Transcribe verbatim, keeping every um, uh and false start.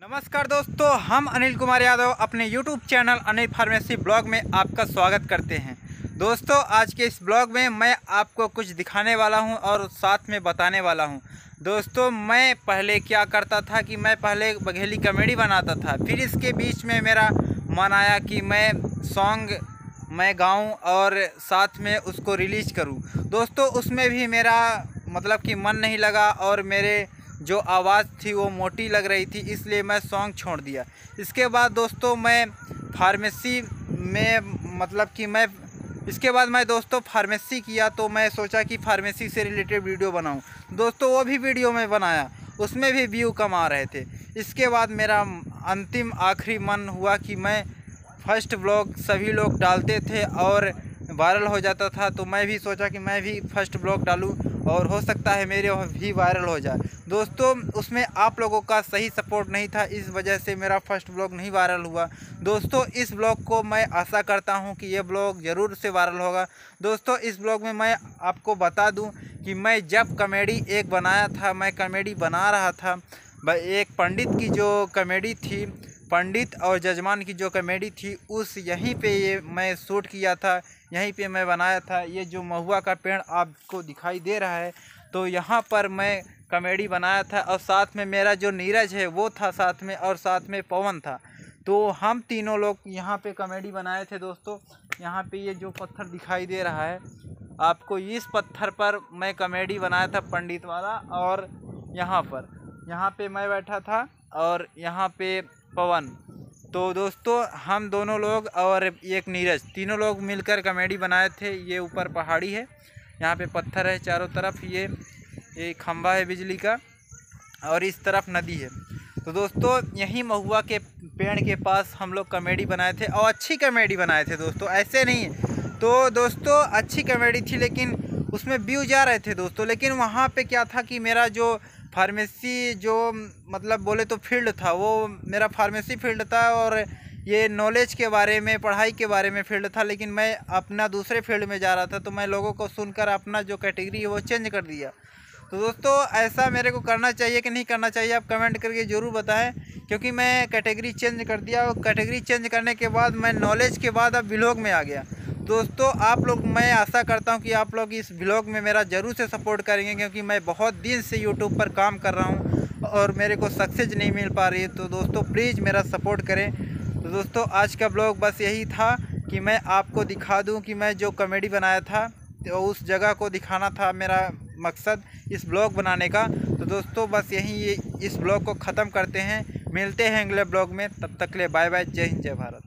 नमस्कार दोस्तों, हम अनिल कुमार यादव अपने YouTube channel Anil pharmacy blog में आपका स्वागत करते हैं। दोस्तों, आज के इस ब्लॉग में मैं आपको कुछ दिखाने वाला हूं और साथ में बताने वाला हूं। दोस्तों, मैं पहले क्या करता था कि मैं पहले बघेली कॉमेडी बनाता था, फिर इसके बीच में मेरा मन आया कि मैं सॉन्ग मैं गाऊं और साथ में उसको रिलीज़ करूं। दोस्तों, उसमें भी मेरा मतलब कि मन नहीं लगा और मेरे जो आवाज़ थी वो मोटी लग रही थी, इसलिए मैं सॉन्ग छोड़ दिया। इसके बाद दोस्तों मैं फार्मेसी में मतलब कि मैं इसके बाद मैं दोस्तों फार्मेसी किया, तो मैं सोचा कि फार्मेसी से रिलेटेड वीडियो बनाऊं। दोस्तों, वो भी वीडियो में बनाया, उसमें भी व्यू कम आ रहे थे। इसके बाद मेरा अंतिम आखिरी मन हुआ कि मैं फर्स्ट ब्लॉग सभी लोग डालते थे और वायरल हो जाता था, तो मैं भी सोचा कि मैं भी फर्स्ट ब्लॉग डालूं और हो सकता है मेरे भी वायरल हो जाए। दोस्तों, उसमें आप लोगों का सही सपोर्ट नहीं था, इस वजह से मेरा फर्स्ट ब्लॉग नहीं वायरल हुआ। दोस्तों, इस ब्लॉग को मैं आशा करता हूं कि ये ब्लॉग ज़रूर से वायरल होगा। दोस्तों, इस ब्लॉग में मैं आपको बता दूं कि मैं जब कॉमेडी एक बनाया था, मैं कॉमेडी बना रहा था, एक पंडित की जो कॉमेडी थी, पंडित और जजमान की जो कॉमेडी थी, उस यहीं पे ये मैं शूट किया था, यहीं पे मैं बनाया था। ये जो महुआ का पेड़ आपको दिखाई दे रहा है, तो यहाँ पर मैं कॉमेडी बनाया था और साथ में मेरा जो नीरज है वो था साथ में, और साथ में पवन था। तो हम तीनों लोग यहाँ पे कॉमेडी बनाए थे। दोस्तों, यहाँ पे ये जो पत्थर दिखाई दे रहा है आपको, इस पत्थर पर मैं कॉमेडी बनाया था पंडित वाला, और यहाँ पर यहाँ पे मैं बैठा था और यहाँ पे पवन। तो दोस्तों, हम दोनों लोग और एक नीरज, तीनों लोग मिलकर कॉमेडी बनाए थे। ये ऊपर पहाड़ी है, यहाँ पे पत्थर है चारों तरफ, ये ये खंभा है बिजली का, और इस तरफ नदी है। तो दोस्तों, यहीं महुआ के पेड़ के पास हम लोग कॉमेडी बनाए थे, और अच्छी कॉमेडी बनाए थे दोस्तों, ऐसे नहीं। तो दोस्तों, अच्छी कॉमेडी थी, लेकिन उसमें व्यू जा रहे थे दोस्तों। लेकिन वहाँ पे क्या था कि मेरा जो फार्मेसी जो मतलब बोले तो फील्ड था, वो मेरा फार्मेसी फील्ड था, और ये नॉलेज के बारे में, पढ़ाई के बारे में फील्ड था। लेकिन मैं अपना दूसरे फील्ड में जा रहा था, तो मैं लोगों को सुनकर अपना जो कैटेगरी है वो चेंज कर दिया। तो दोस्तों, ऐसा मेरे को करना चाहिए कि नहीं करना चाहिए, आप कमेंट करके ज़रूर बताएं, क्योंकि मैं कैटेगरी चेंज कर दिया, और कैटेगरी चेंज करने के बाद मैं नॉलेज के बाद अब व्लॉग में आ गया। दोस्तों, आप लोग, मैं आशा करता हूं कि आप लोग इस व्लॉग में मेरा ज़रूर से सपोर्ट करेंगे, क्योंकि मैं बहुत दिन से यूट्यूब पर काम कर रहा हूं और मेरे को सक्सेस नहीं मिल पा रही है। तो दोस्तों, प्लीज़ मेरा सपोर्ट करें। तो दोस्तों, आज का ब्लॉग बस यही था कि मैं आपको दिखा दूं कि मैं जो कॉमेडी बनाया था, तो उस जगह को दिखाना था मेरा मकसद इस ब्लॉग बनाने का। तो दोस्तों, बस यहीं ये इस ब्लॉग को ख़त्म करते हैं। मिलते हैं अगले ब्लॉग में, तब तक के लिए बाय बाय। जय हिंद, जय भारत।